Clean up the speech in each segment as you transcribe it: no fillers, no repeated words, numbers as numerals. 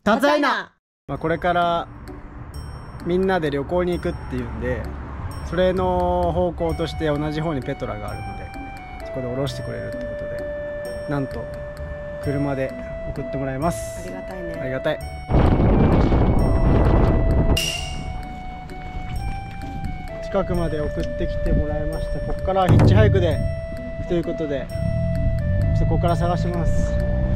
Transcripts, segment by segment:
たつあいな。これからみんなで旅行に行くっていうんで、それの方向として同じ方にペトラがあるので、そこで降ろしてくれるってことで、なんと車で送ってもらいます。 ありがたいね。 ありがたい。近くまで送ってきてもらいました。ここからヒッチハイクでということで、ちょっとここから探します。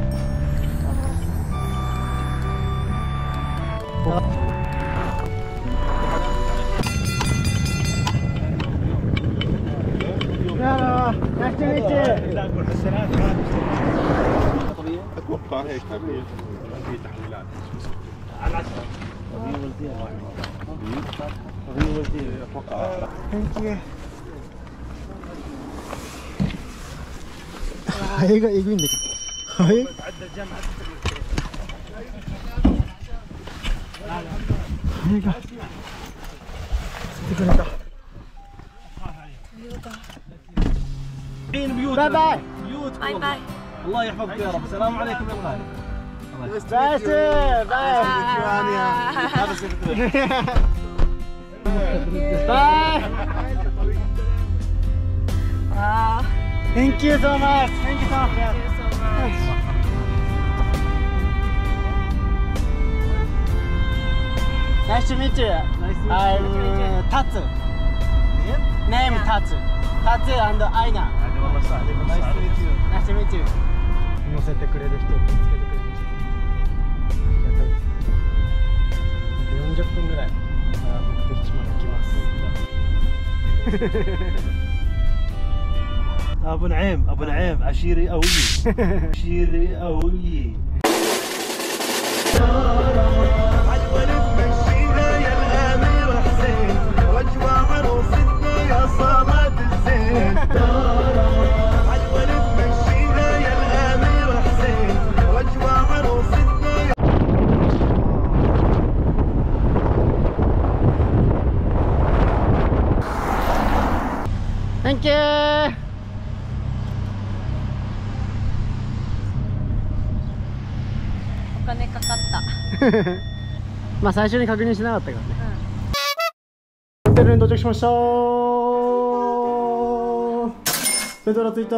ハエがえぐいんだけど。ハエ？ハエが来てくれた。バイバイ。バイバイ。الله يحفظك يا رب. السلام عليكم يا غالي. بس باي. باي. Thank you so much. Thank you so much. Nice to meet you. I'm Tatsu. Name Tatsu. Tatsu and Aina. Nice to meet you. Nice to meet you. 乗せてくれる人を見つけてくれました。ありがたいです。40分ぐらい目的地まで行きます。 ابو نعيم ابو نعيم عشيري قوي عشيري قوي عالولد مشينا يا الامير حسين واجوى عروستنا يا صلاة الزين عالولد مشينا يا الامير حسين واجوى عروستنا يا Thank you. お金かかった。 まあ最初に確認しなかったからね。ホテルに到着しました。ペトラ着いた。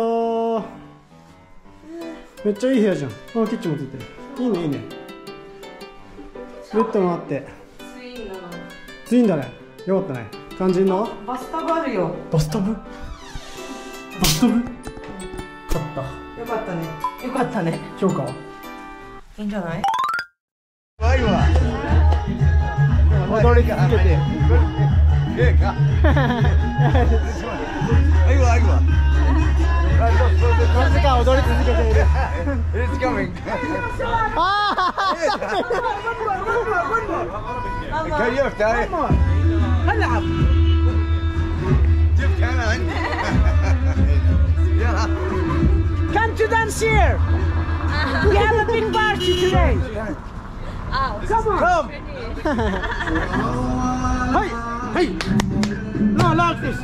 めっちゃいい部屋じゃん。あ、キッチンもついてる。いいねいいね。ベッドもあって。 ツインなの。 ツインだね。よかったね。肝心のバスタブあるよ。 バスタブ？バスタブ？買った。 よかったね。よかったね。 評価は？ いいんじゃない？ 踊り続けて。なぜか踊り続けている。It's coming. كيف تعال؟ العب. جبت كمان. Come to dance here. We have a big party today. Come on. Come. Hey, hey. No, like this.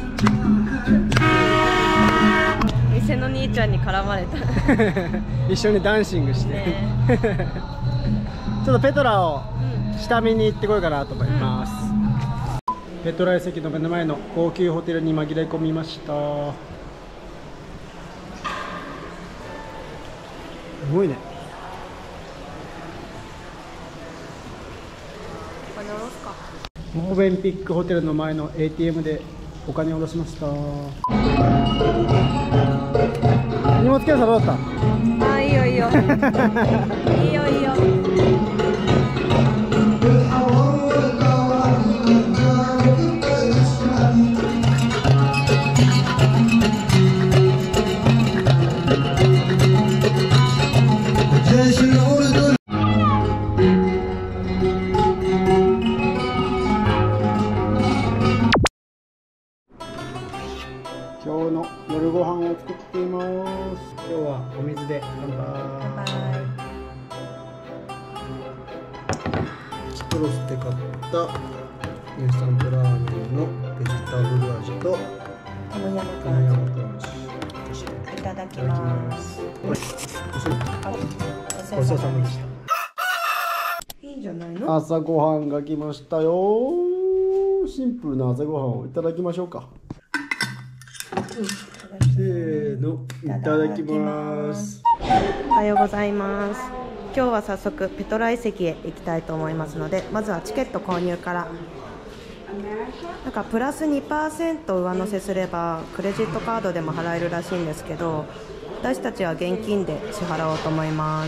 店の兄ちゃんに絡まれた。 一緒にダンシングして。ちょっとペトラを下見に行ってこようかなと思います。ペトラ遺跡の目の前の高級ホテルに紛れ込みました。すごいね。 お金下ろすか。 モーベンピックホテルの前の ATM でお金を下ろしました。荷物検査どうだった？ あ、いいよいいよ。いいよいいよ。 今日の夜ご飯を作っています。今日はお水で乾杯。キプロスで買ったインスタントラーメンのベジタブル味とトムヤムトムヤムクン味としていただきいただきま。 ますす。ごちそうさまでした。 い朝ごはんが来ましたよ。シンプルな朝ごはんをいただきましょうか。せーの、いただきます。 おはようございます。今日は早速ペトラ遺跡へ行きたいと思いますので、まずはチケット購入から。なんかプラス 2% 上乗せすればクレジットカードでも払えるらしいんですけど、私たちは現金で支払おうと思います。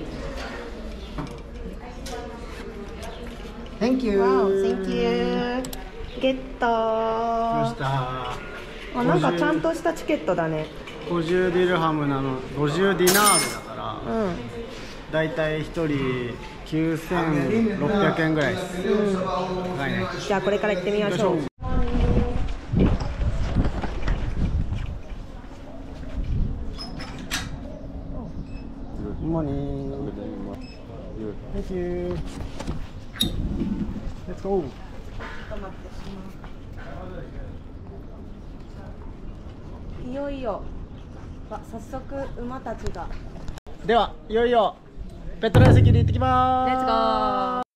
Thank you. Wow, thank you. ゲットました。 あ、なんかちゃんとしたチケットだね。 50ディルハムなの、50ディナールだから、 うん、 だいたい1人9600円ぐらいです。高いね。 じゃあこれから行ってみましょう。 Morning. Thank you. Let's go. いよいよ早速馬たちが。 では、いよいよペトラ遺跡に行ってきます。 レッツゴー。